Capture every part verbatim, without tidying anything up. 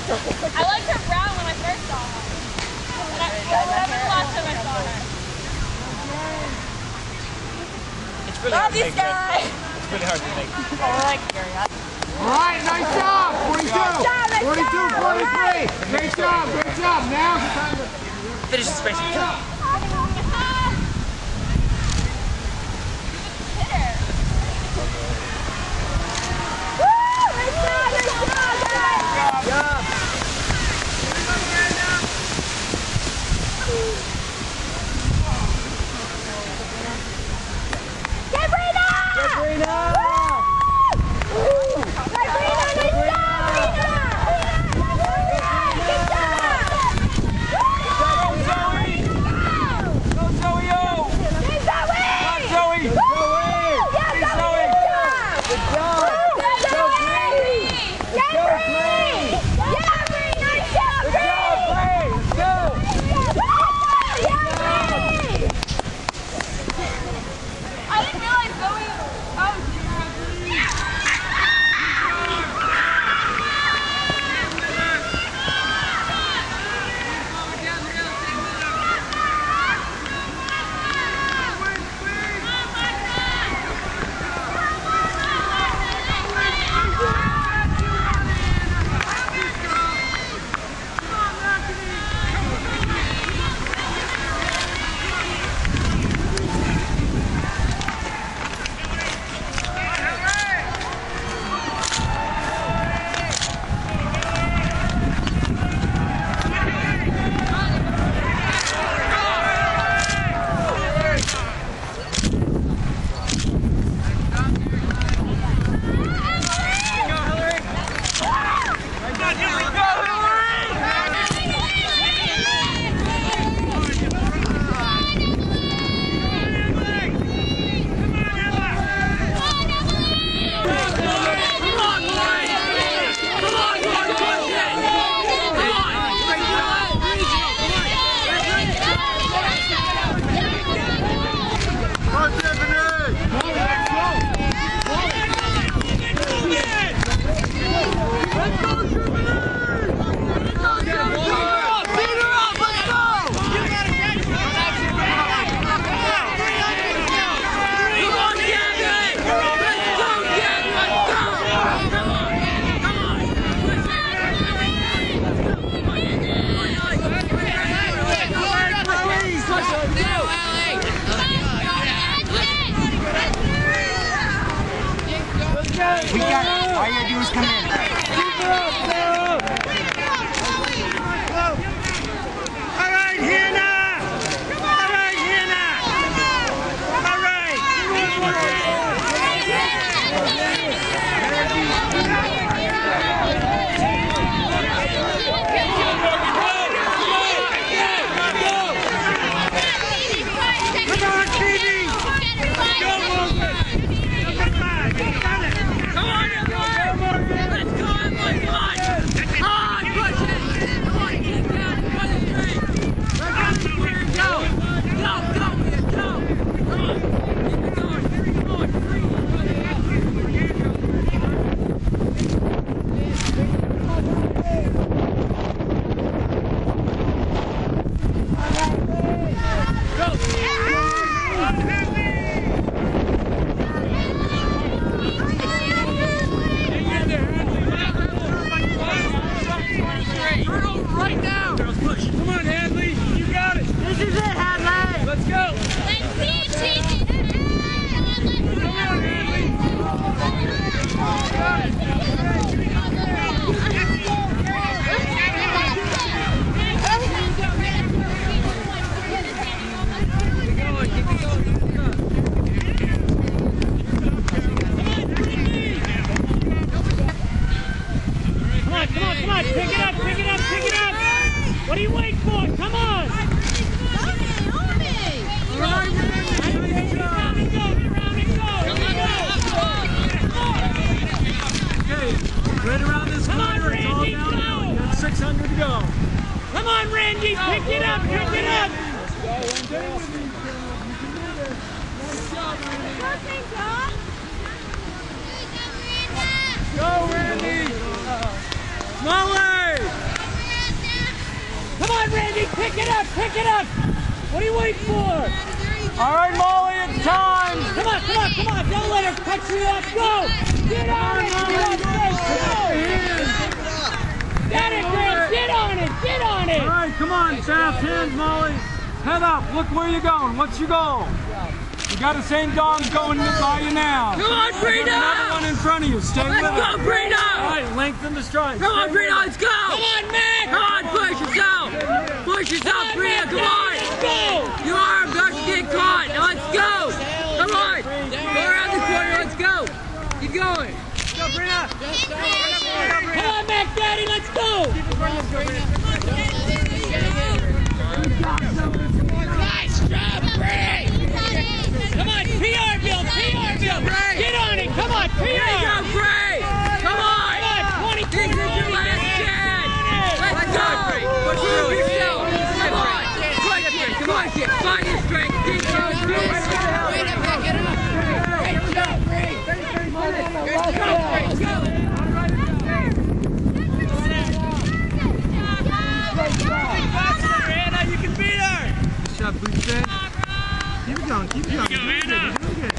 I liked her brown when I first saw her. When I, whatever the last time I saw her. It's really hard to make. It's really hard to make. Oh, I like Gary. All right, nice job. forty-two. forty-two, forty-three. Great job, great job. Now it's time to finish the spacing. We got it. All you gotta do is come in. All right, Hannah. All right, Hannah. All right. Come on, Phoebe. Go, Morgan. What are you waiting for? Come on! On me! On me! Right, get around and go! Get around and go! Okay, right around this corner, it's all down now. You got six hundred to go. Come on, Randy! Pick it up! Pick it up! Let's go, one day. You can do this. Nice job, Randy. Go, Randy! Smalley! Randy, pick it up, pick it up. What are you waiting for? All right, Molly, it's time. Come on, come on, come on. Don't let her cut you off. Go. Get on it. Get on it. Get it, girl. Get on it. Get on it. All right, come on, fast hands, Molly. Head up. Look where you're going. What's your goal? You got a Saint Dom's going by you now. Come on, Brina. Another one in front of you. Stay with it. Let's go, Brina. All right, lengthen the stride. Come on, Stay with Brina. it. Let's go. Come on, Mac. Come on, push yourself. Push yourself, Brina. Come on. Let's go. You are about to get caught. Now let's go. Come on. Go around the corner. Let's go. Keep going. Let's go, Brina. Come on, Mac Daddy. Let's go. Nice job, Brina. Come on, P R Bill, P R Bill. Get on it. Come on, P R. There you go, Bray. Come on. Come on, twenty-two. This is your last chance. Let's go. Push through yourself. Come on. Push it. Push it. Find your strength. Keep going. Way to pick it up. Great job, Bray. Good job, Bray. Go. Anna, you can beat her. Good shot, Boots. Keep it going, keep it going. Here we go, Anna. You're doing good.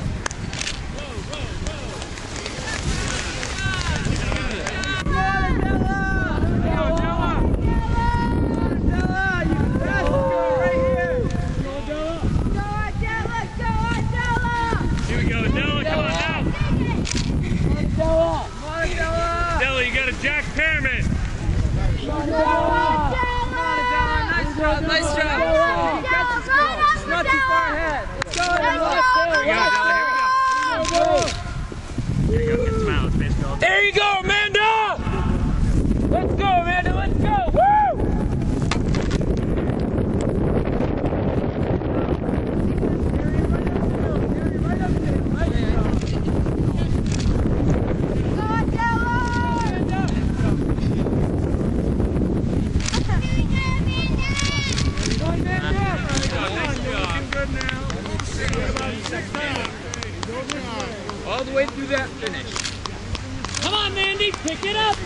Here we go, Della, come on now. Della, you got a Jack Pearman. Nice job. Not too far ahead. Let's go. Here we go, Della, here we go. Here you go, get some out, baseball. There you go, Amanda! Let's go, Amanda, let's go! Woo! All the way through that finish. Come on, Mandy, pick it up!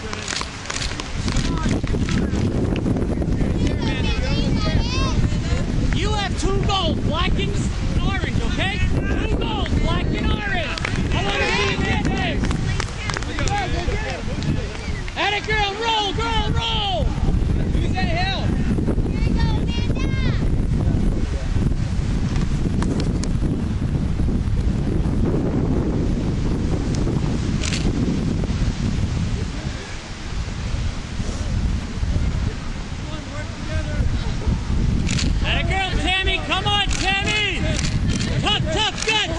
You have two goals, black and orange, okay? Two goals, black and orange. I want to see you get this. Atta girl, roll, girl, roll. Who's that hill? Atta girl, Tammy, come on, Tammy. Tough, tough guts.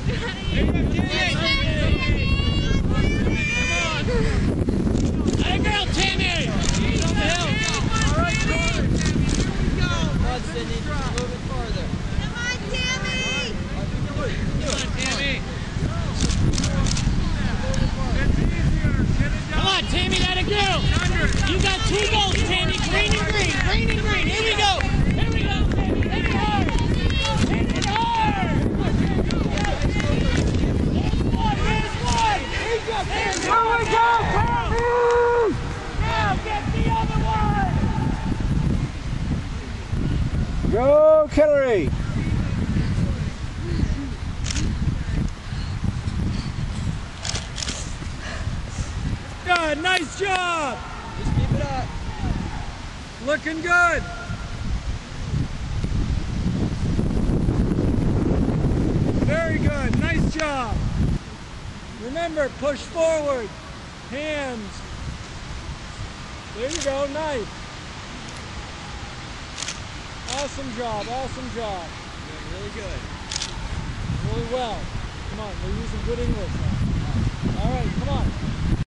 Atta girl, Tammy. She's on the hill. All right, Jordan. Here we go. Come on, Sydney. Just a little bit farther. Come on, Tammy. Come on, Tammy. Come on, Tammy, atta girl. You got two goals, Tammy. Green and green, green and green. Here we go. Here we go, Tammy. Hit it hard. Hit it hard. There's one, there's one. There's one. Here we go, Tammy. Now get the other one. Go, Killary! Good, nice job! Just keep it up. Looking good! Very good, nice job! Remember, push forward, hands. There you go, nice. Awesome job, awesome job. Doing really good. Really well. Come on, we're using good English now. All right, come on.